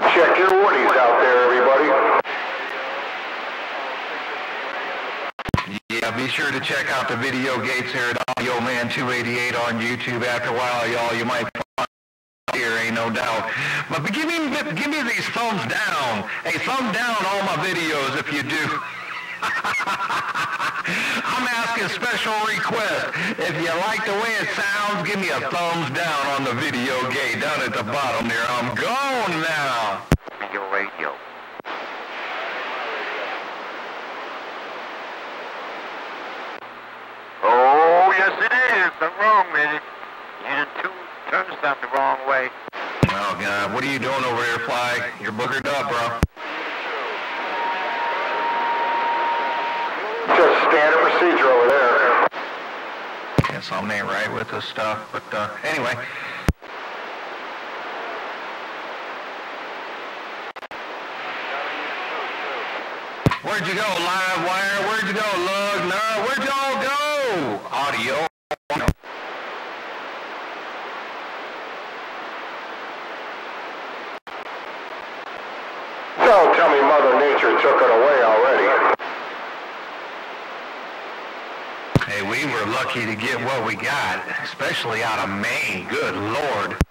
Check your woodies out there, everybody. Yeah, be sure to check out the video gates here at Audio Man 288 on YouTube. After a while, y'all, you might find here, ain't no doubt. But give me these thumbs down. Hey, thumb down all my videos if you do. I'm asking special request. If you like the way it sounds, give me a thumbs down on the video gate down at the bottom there. I'm gone now. Your radio. Oh, yes it is. I'm wrong, man. You done turned something the wrong way. Oh, God. What are you doing over here, Fly? You're boogered up, bro. Just standard procedure over there. Yeah, something ain't right with this stuff, but anyway. Where'd you go, Live Wire? Where'd you go, Lug? No, where'd y'all go? Audio. Don't tell me Mother Nature took it away already. Hey, we were lucky to get what we got, especially out of Maine. Good Lord.